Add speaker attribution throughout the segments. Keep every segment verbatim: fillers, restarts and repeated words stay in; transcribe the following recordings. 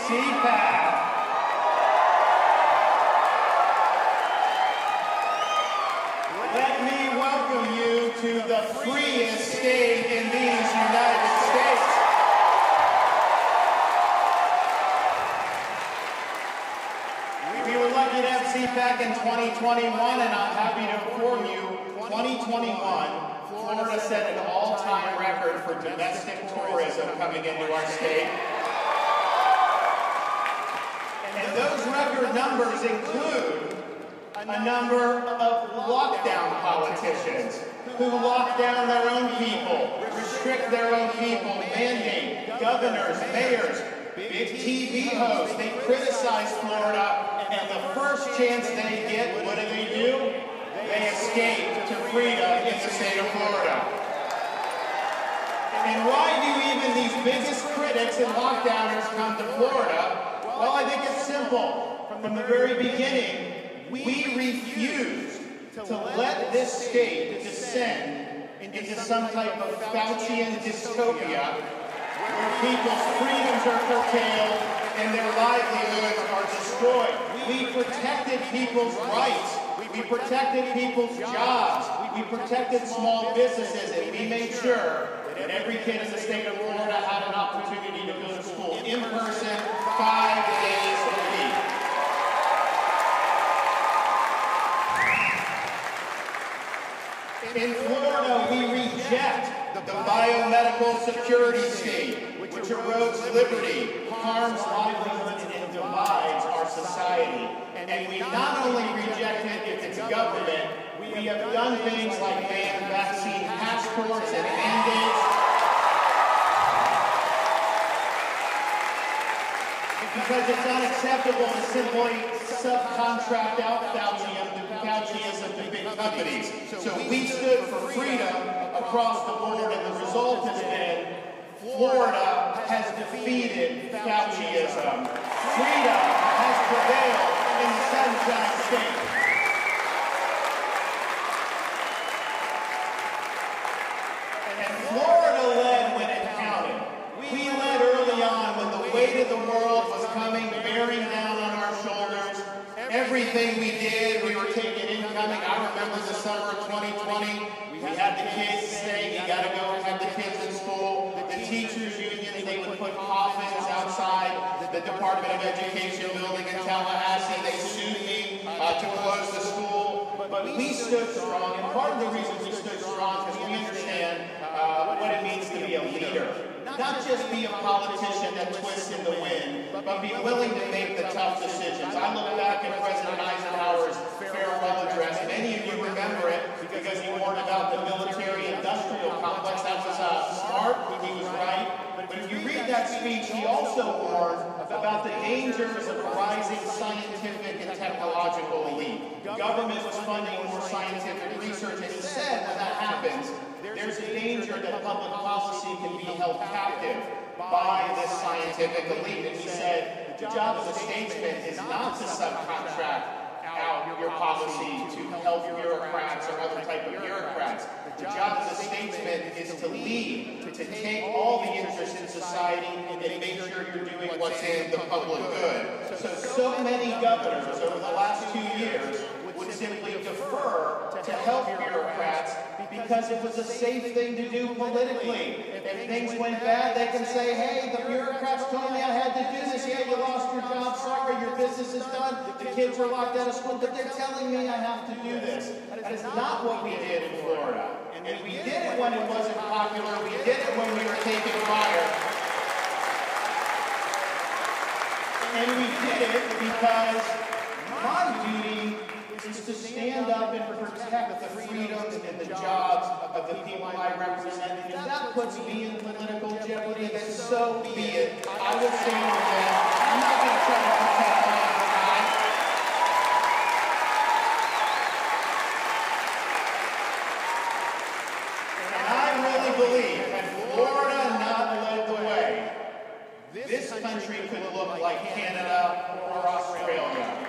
Speaker 1: C PAC. Let me welcome you to the freest state in these United States. We were lucky to have C PAC in twenty twenty-one, and I'm happy to inform you, twenty twenty-one, Florida set an all-time record for domestic tourism coming into our state. And those record numbers include a number of lockdown politicians who lock down their own people, restrict their own people, mandate governors, mayors, big T V hosts. They criticize Florida, and the first chance they get, what do they do? They escape to freedom in the state of Florida. And why do even these biggest critics and lockdowners come to Florida? Well, I think it's simple. From the very beginning, we refused to let this state descend into some type of Faucian dystopia where people's freedoms are curtailed and their livelihoods are destroyed. We protected people's rights. We protected people's jobs. We protected small businesses, and we made sure that every kid in the state of Florida had an opportunity to go to school in person five days a week. In Florida, we reject the biomedical security state, which erodes liberty, harms livelihoods, and divides our society. And we not only reject it if it's government, we have done things like ban vaccine passports and mandates. Because it's unacceptable to simply subcontract out Fauciism to big companies. So we stood for freedom across the board, and the result has been Florida has defeated Fauciism. Freedom has prevailed in the Sunshine State. And Florida led when it counted. We led early on when the weight of the world was coming, bearing down on our shoulders. Everything we did, we were taking incoming. I remember the summer of twenty twenty. We had the kids saying, you got to go and have the kids in school. The teachers' unions, they would put coffins outside the Department of Education building in Tallahassee. They sued me uh, to close the school. But we stood strong, and part of the reason we stood strong is because we understand uh, what it means to be a leader. Not just be a politician that twists in the wind, but be willing to make the tough decisions. I look back at President Eisenhower's farewell address. Many of you remember it because he warned about the military-industrial complex. That was uh, smart. He was right. But if you read that speech, he also warned about the dangers of a rising scientific and technological elite. Government was funding more scientific research, and he said when that happens, there's a danger that public policy can be held captive by this scientific elite. And he said, the job of a statesman is not to subcontract out your policy to health bureaucrats or other type of bureaucrats. The job of the statesman is to lead, to take all the interests in society and make sure you're doing what's in the public good. So, so many governors over the last two years would simply defer to health bureaucrats because it was a safe thing to do politically. If things went bad, they can say, hey, the bureaucrats told me I had to do this. Yeah, you lost your job. Sorry, your business is done. The kids were locked out of school, but they're telling me I have to do this. That is not what we did in Florida. And we did it when it wasn't popular. We did it when we were taking fire. And we did it because my duty is to stand up and protect the freedoms and the jobs of the people I represent. And if that puts me in political jeopardy, then so be it. I will stand with that. I'm not going to try to protect my own guy. And I really believe that Florida not led the way, this country could look like Canada or Australia.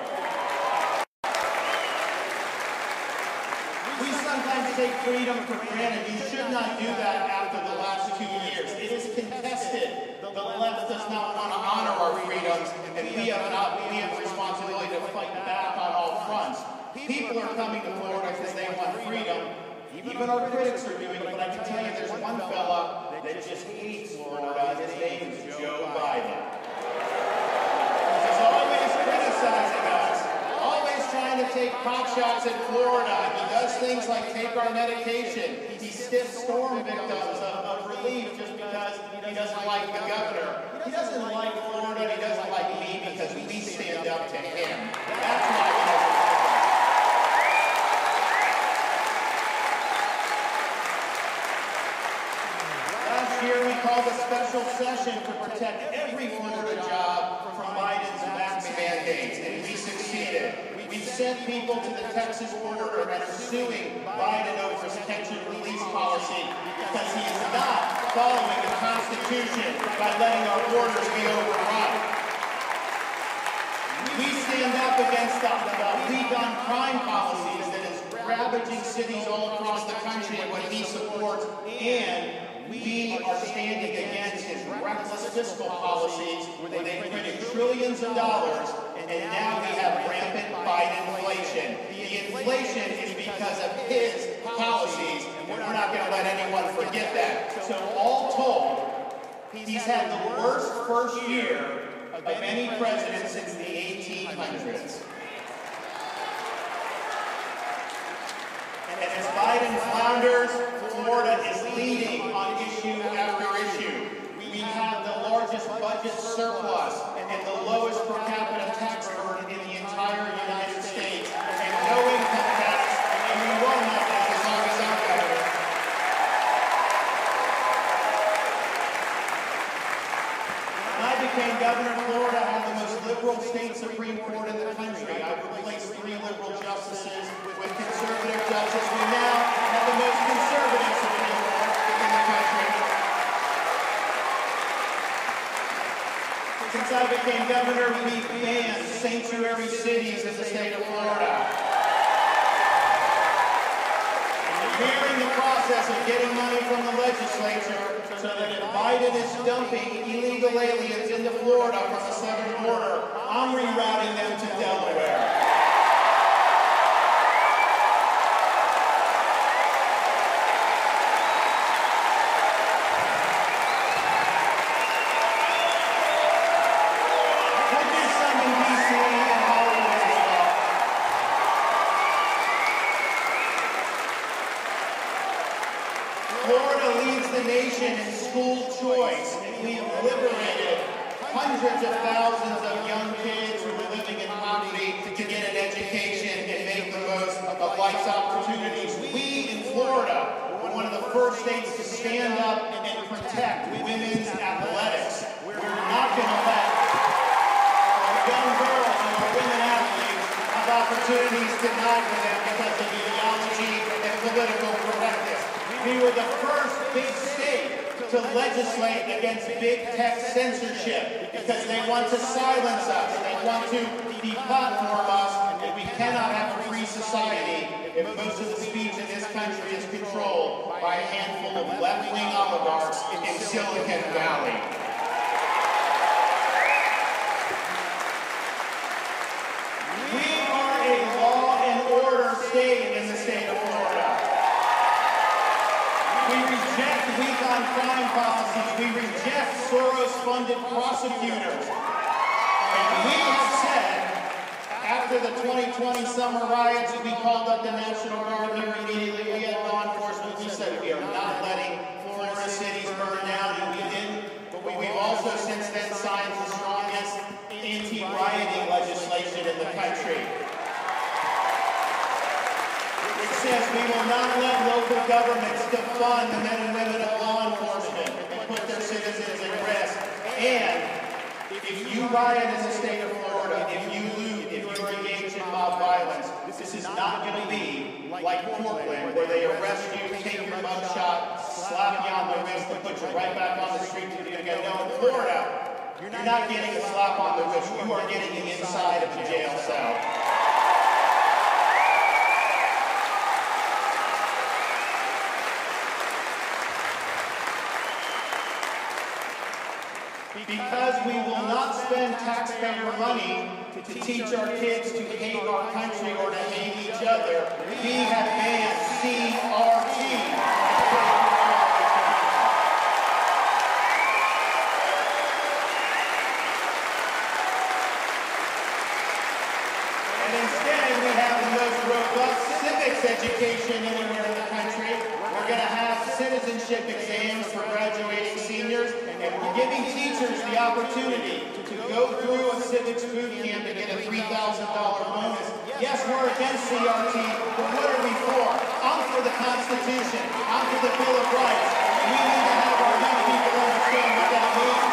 Speaker 1: We sometimes take freedom for granted. You should not do that after the last two years. It is contested. The left does not want to honor our freedoms, we have an we have a responsibility to fight back on all fronts. People are coming to Florida because they want freedom. Even our critics are doing it, but I can tell you there's one fella that just hates Florida. His name is Joe Biden. He's always criticizing us, always trying to take pot shots at Florida. He does things like take our medication. He stiffs storm victims of, of relief just because he doesn't like the governor. He doesn't like Florida, and he doesn't like me because we stand up to him. That's why he doesn't like us. Last year we called a special session to protect every Florida job from Biden's mask mandates, and we succeeded. We sent people to the Texas border and are suing Biden over his catch and release policy because he is not following the Constitution by letting our borders be overrun. We stand up against the, the league on crime policies that is ravaging cities all across the country and what he supports, and we are standing against his reckless fiscal policies where they printed trillions of dollars, and now we have rampant Biden-inflation. The inflation is because of his policies, and we're not going to let anyone forget that. So all told, he's had the worst first year of any president since the eighteen hundreds. And as Biden flounders, Florida is leading on issue after issue. We have the largest budget surplus and the lowest per capita tax burden in the entire United States, and no income tax, and we won that as long as our governor. When I became governor, Florida had the most liberal state Supreme Court in the country. I replaced three liberal justices with conservative justices. We now have the most conservative Supreme Court in the country. Since I became governor, we banned sanctuary cities in the state of Florida. We're in the process of getting money from the legislature so that if Biden is dumping illegal aliens into Florida from the southern border, I'm rerouting them to Delaware. Florida leads the nation in school choice, and we have liberated hundreds of thousands of young kids who are living in poverty to get an education and make the most of life's opportunities. We in Florida were one of the first states to stand up and protect women's athletics. We're not going to let our young girls and our women athletes have opportunities denied to them because of ideology and political correctness. We were the first big state to legislate against big tech censorship because they want to silence us, they want to deplatform us, and we cannot have a free society if most of the speech in this country is controlled by a handful of left-wing oligarchs in Silicon Valley. We are a law and order state in the state of Florida. We reject weak-on-crime policies. We reject Soros-funded prosecutors. And we have said, after the twenty twenty summer riots, we called up the National Guard there immediately. We had law enforcement. We said we are not letting Florida cities burn down, and we didn't. But we've also since then signed the strongest anti-rioting legislation in the country. It says we will not let local governments defund the men and women of law enforcement and put their citizens at risk. And if you riot in the state of Florida, if you loot, if you're engaged in mob violence, this is not going to be like Portland, where they arrest you, take your mugshot, slap you on the wrist, and put you right back on the street to do it again. No, in Florida, you're not getting a slap on the wrist. You are getting the inside of the jail cell. Because we will not spend taxpayer money to teach our kids to hate our country or to hate each other, we have banned C R T. And instead, we have the most robust civics education anywhere in the country. We're going to have citizenship exams for graduating seniors, and we're giving teachers the opportunity to go through a civics boot camp and get a three thousand dollar bonus. Yes, we're against C R T, but what are we for? I'm for the Constitution. I'm for the Bill of Rights. And we need to have our young people understand what that means.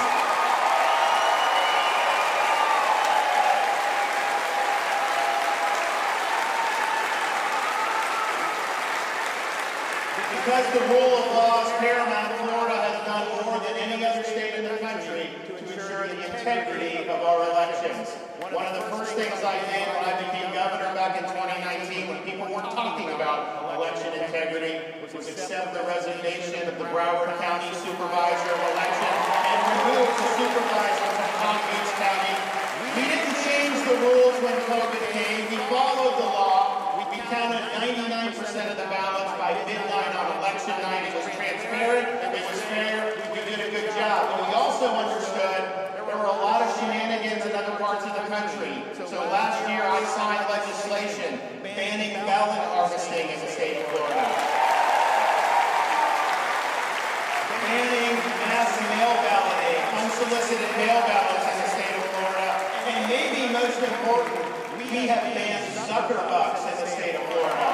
Speaker 1: Because the rule of law is paramount, Florida has done more than any other state in the country to ensure the integrity of our elections. One of the first things I did when I became governor back in twenty nineteen, when people weren't talking about election integrity, was accept the resignation of the Broward County Supervisor of Election and remove the supervisor from Palm Beach County. We didn't change the rules when COVID came. We followed the law. We counted ninety-nine percent of the ballots by midnight on election night. It was transparent, it was fair, we did a good job. But we also understood there were a lot of shenanigans in other parts of the country. So last year I signed legislation banning ballot harvesting in the state of Florida. Banning mass mail balloting, unsolicited mail ballots in the state of Florida. And maybe most important, we have banned sucker bucks in the state of Florida.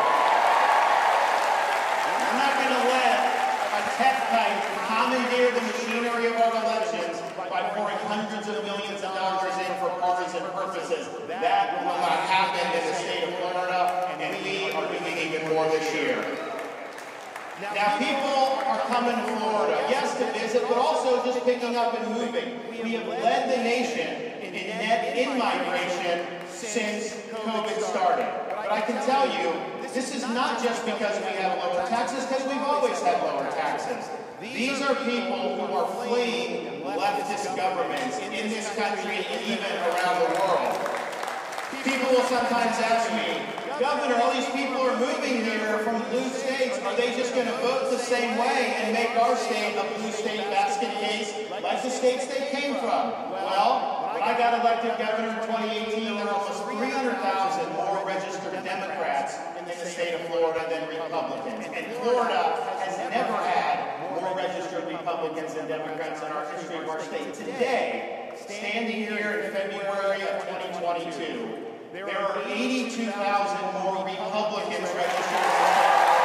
Speaker 1: We're not going to let a tech type commandeer the machinery of our elections by pouring hundreds of millions of dollars in for partisan purposes. That will not happen in the state of Florida, and we are doing even more this year. Now, people are coming to Florida, yes, to visit, but also just picking up and moving. We have led the nation in net in-migration since COVID started. But I can tell you, this is not just because we have lower taxes, because we've always had lower taxes. These are people who are fleeing leftist governments in this country and even around the world. People will sometimes ask me, Governor, all these people are moving here from blue states. Are they just going to vote the same way and make our state a blue state basket case like the states they came from? Well, when I got elected governor in twenty eighteen, there were almost three hundred thousand more registered Democrats in the state of Florida than Republicans. And Florida has never had more registered Republicans than Democrats in our history of our state. Today, standing here in February of twenty twenty-two, there are eighty-two thousand more Republicans registered in the state of Florida.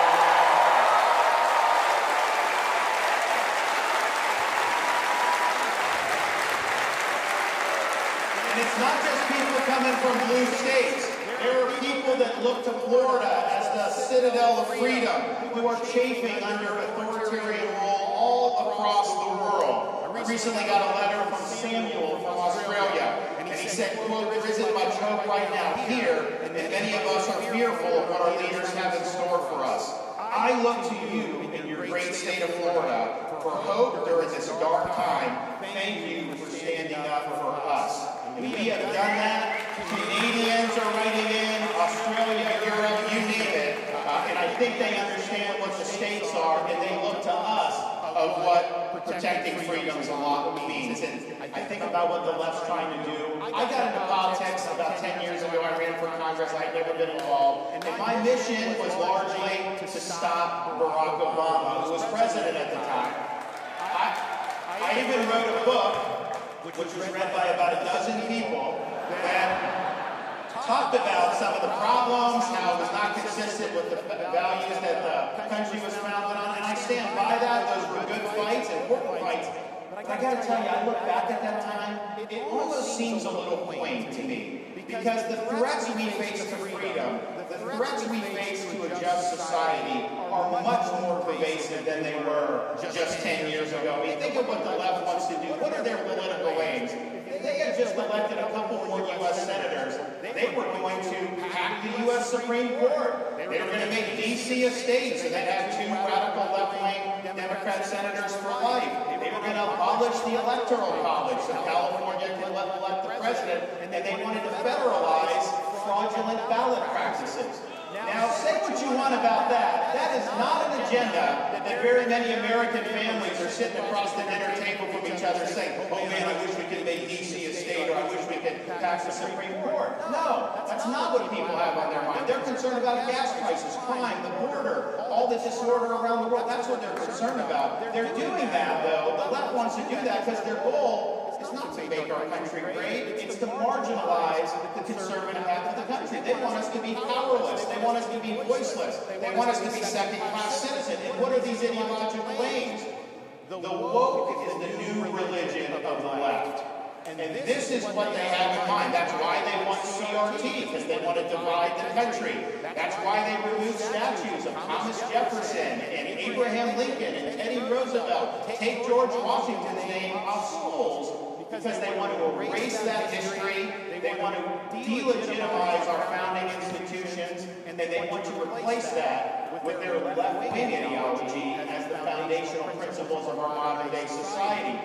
Speaker 1: And it's not just people coming from blue states. There are people that look to Florida as the citadel of freedom, who are chafing under authoritarian rule all across the world. I recently got a letter from Samuel from Australia, and he said, quote, "There isn't much hope right now here, and many of us are fearful of what our leaders have in store for us. I look to you in your great state of Florida for hope during this dark time. Thank you for standing up for us." And we have done that. Canadians are writing in, Australia, Europe, you name it. Uh, and I think they understand what the stakes are, and they look to us of what protecting freedoms a lot means. And I think about what the left's trying to do. I got into politics about ten years ago. I ran for Congress. I had never been involved. And my mission was largely to stop Barack Obama, who was president at the time. I, I even wrote a book, which was read by about a dozen people, that talked about some of the problems, how it was not consistent with the values that the country was founded on, and I stand by that. Those were good fights, important fights. But I got to tell you, I look back at that time, it almost seems a little quaint to me, because the threats we face to freedom, the threats we face to a just society are much more pervasive than they were just ten years ago. I mean, think of what the left wants to do. What are their political aims? If they had just elected a couple more U S senators, they were going to hack the U S Supreme Court. They were going to make D C a state, so they'd have two radical left-wing Democrat senators for life. They were going to abolish the Electoral College, so California could elect the president, and they wanted to federalize fraudulent ballot practices. Now, say what you want about that. That is not an agenda that very many American families are sitting across the dinner table from each other saying, oh man, I wish we could make D C a state, or I wish we could pass the Supreme Court. No, that's not what people have on their mind. They're concerned about gas prices, crime, the border, all the disorder around the world. That's what they're concerned about. They're doing that, though. The left wants to do that because their goal is not to make our country great. It's to marginalize the conservative half of the country. They want us to be powerless. They want us to be voiceless. They want us to be second-class citizens. And what are these ideological claims? The woke is the new religion of the left. And this is what they have in mind. That's why they want C R T, because they want to divide the country. That's why they removed statues of Thomas Jefferson and Abraham Lincoln and Teddy Roosevelt. Take George Washington's name off schools, because they want to erase that history. They want to delegitimize our founding institutions, and then they want to replace that with their left-wing ideology as the foundational principles of our modern-day society.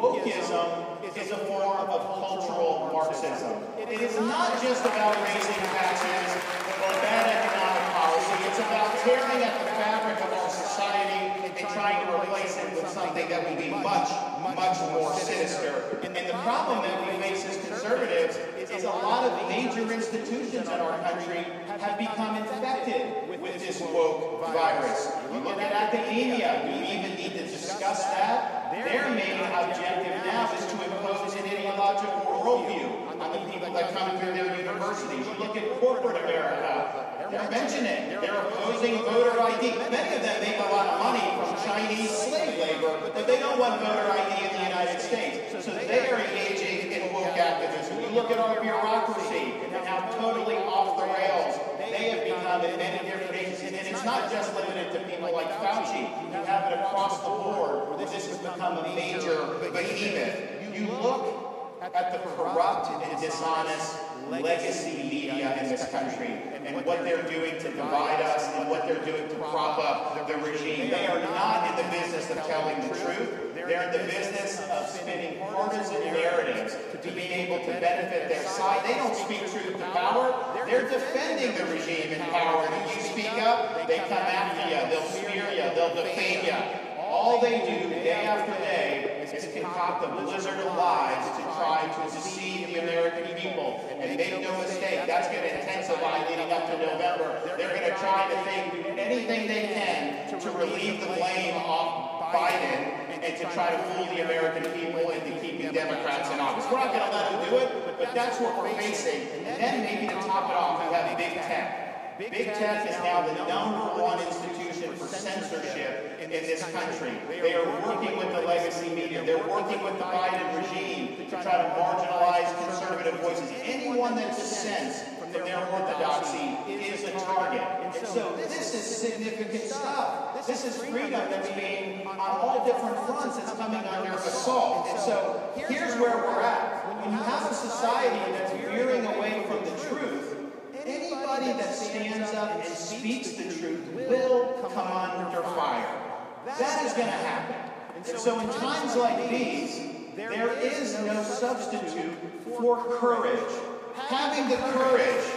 Speaker 1: Wokeism is a form of cultural Marxism. It is not just about raising taxes or bad economic policy. It's about tearing at the fabric of our society and trying to replace it with something that will be much, much more sinister. And the problem that we face as conservatives is a lot of major institutions in our country have become infected with this woke virus. You look at academia, we even need to discuss that. Their main objective now is to impose an ideological worldview on the people that come through their universities. You look at corporate America, they're mentioning, they're opposing voter I D. Many of them make a lot of money from Chinese slave labor, but they don't want voter I D in the United States. So they are engaging in woke activism. You look at our bureaucracy and how totally off the rails they have become in many different agencies. And it's not just limited to people like Fauci. You have it across the board where this has become a major behemoth. You look at the corrupt and dishonest legacy media in this country and what they're doing to divide us and what they're doing to prop up the regime. They are not in the business of telling the truth. They're in the business of spinning partisan narratives to be able to benefit their side. They don't speak truth to power. They're defending the regime in power. And if you speak up, they come after you. They'll smear you. They'll defame you. All they do day after day is concoct a blizzard of lies to try to deceive the American people. And make no mistake, that's going to intensify leading up to November. They're going to try to think anything they can to relieve the blame off Biden and to try to fool the American people into keeping Democrats in office. We're not going to let them do it, but that's what we're facing. And then maybe to top it off, we have big tech. Big tech is now the number one institution for censorship in this country. They are working with the legacy media. They're working with the Biden regime to try to marginalize conservative voices. Anyone that dissents from their orthodoxy is a target. And so this is significant stuff. This is freedom that's being, on all different fronts, it's coming under assault. And so here's where we're at. When you have a society that's veering away from the truth, anybody that stands up and speaks the truth will come under fire. That is going to happen. And so in times like these, there is no substitute for courage. Having the courage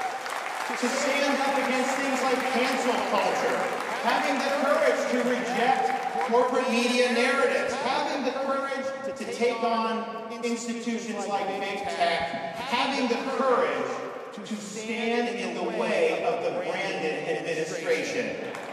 Speaker 1: to stand up against things like cancel culture. Having the courage to reject corporate media narratives. Having the courage to take on institutions like big tech. Having the courage to stand in the way of the Brandon administration.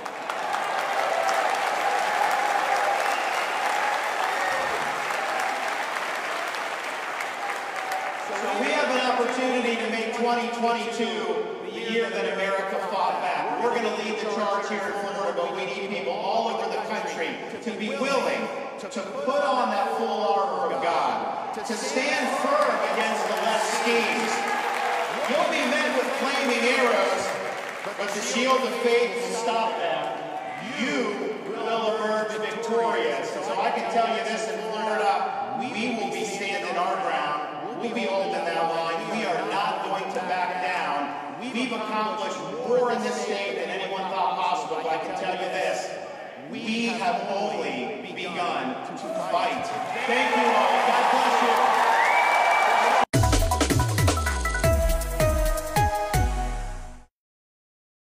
Speaker 1: So we have an opportunity to make twenty twenty-two the year that America fought back. We're going to lead the charge here in Florida, but we need people all over the country to be willing to put on that full armor of God, to stand firm against the left schemes. You'll be met with flaming arrows, but the shield of faith will stop them. You will emerge victorious. So I can tell you this in Florida, we will be standing our ground. We'll be holding that line. We are not going to back down. we've accomplished more in this state than anyone thought possible, but I can tell you this, we have only begun to fight. Thank you all. God bless you.